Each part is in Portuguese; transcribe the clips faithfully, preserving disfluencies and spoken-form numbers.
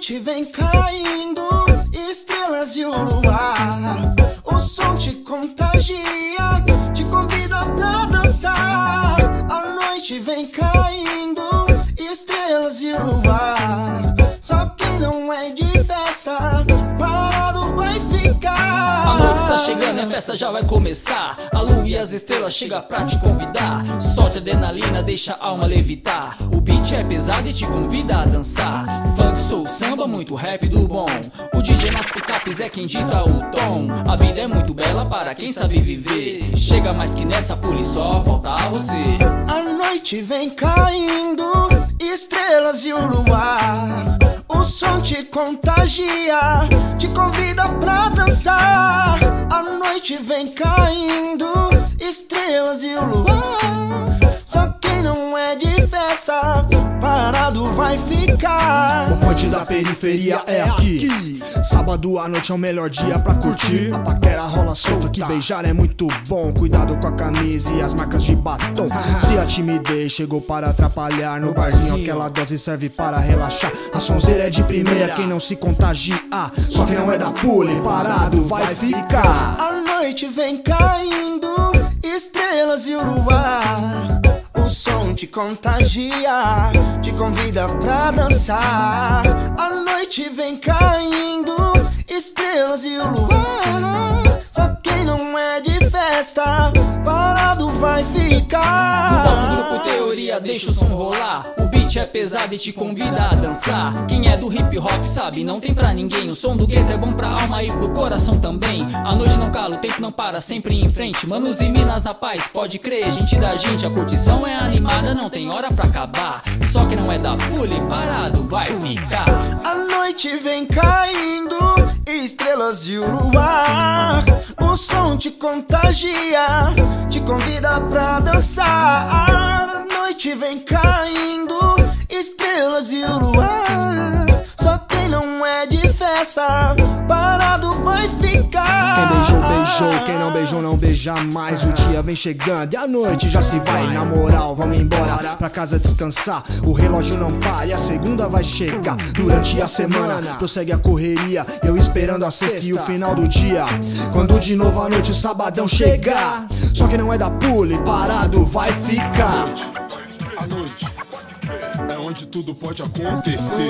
noite vem caindo, estrelas e o luar. O som te contagia, te convida pra dançar. A noite vem caindo, estrelas e o luar. Só quem não é de festa, parado vai ficar. A noite está chegando e a festa já vai começar. A lua e as estrelas chegam pra te convidar. Solte adrenalina, deixa a alma levitar. O beat é pesado e te convida a dançar. Funk, soul, samba, muito rap do bom. O D J nas picapes é quem dita o tom. A vida é muito bela para quem sabe viver. Chega mais que nessa, pule só, falta a você. A noite vem caindo, estrelas e o luar. O som te contagia, te convida pra dançar. A noite vem caindo, estrelas e o luar. Só quem não é de festa, parado vai ficar. O ponte da periferia é aqui. Sábado à noite é o melhor dia pra curtir. A paquera rola solta, que beijar é muito bom. Cuidado com a camisa e as marcas de batom. Se a timidez chegou para atrapalhar, no barzinho aquela dose serve para relaxar. A sonzeira é de primeira, quem não se contagia, só quem não é da pule, parado vai ficar. A noite vem caindo, estrelas e o luar. O som te contagia, te convida pra dançar. A noite vem caindo, estrelas e o luar. Só quem não é de festa, parado vai ficar. No palco do grupo Teoria, deixa o som rolar. O beat é pesado e te convida a dançar. Quem é do hip hop sabe, não tem pra ninguém. O som do gueto é bom pra alma e pro coração também. A noite não cala, o tempo não para, sempre em frente. Manos e minas na paz, pode crer, gente da gente. A curtição é animada, não tem hora pra acabar. Só que não é da pule, parado vai ficar. A noite vem caindo, estrelas e o luar. O som te contagia, te convida pra dançar. A noite vem caindo, estrelas e o luar. Só quem não é de festa, parado vai ficar. Quem beijou, beijou, quem não beijou, não beija mais. O dia vem chegando e a noite já se vai. Na moral, vamos embora pra casa descansar. O relógio não para e a segunda vai chegar. Durante a semana prossegue a correria, eu esperando a sexta e o final do dia, quando de novo a noite o sabadão chegar. Só quem não é da pule, parado vai ficar. A noite é onde tudo pode acontecer.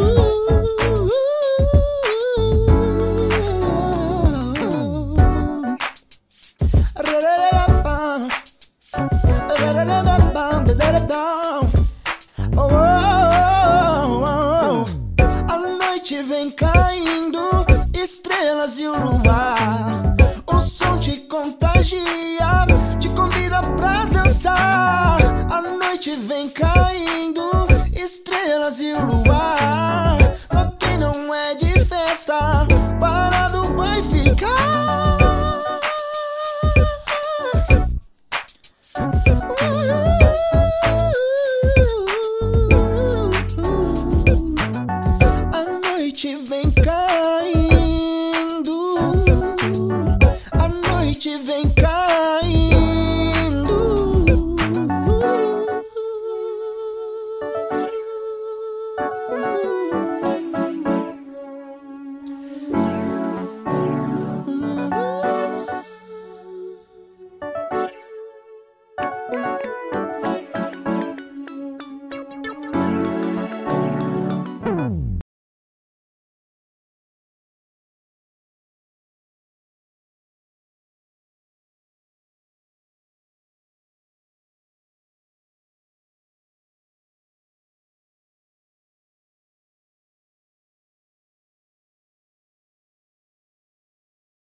A noite vem caindo, estrelas e o luar. O som te contagia, te convida pra dançar. A noite vem caindo, estrelas e o luar. Só quem não é de festa, parado vai ficar.